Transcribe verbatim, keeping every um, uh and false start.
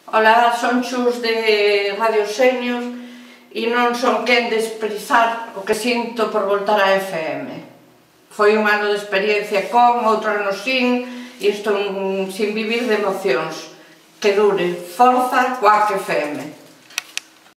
Ola, son Chus de Radio Senior e non son quen de expresar o que sinto por voltar á F M. Foi un ano de experiencia con, outro ano sin, e estou sin vivir de emocións. Que dure, forza, Cuac F M.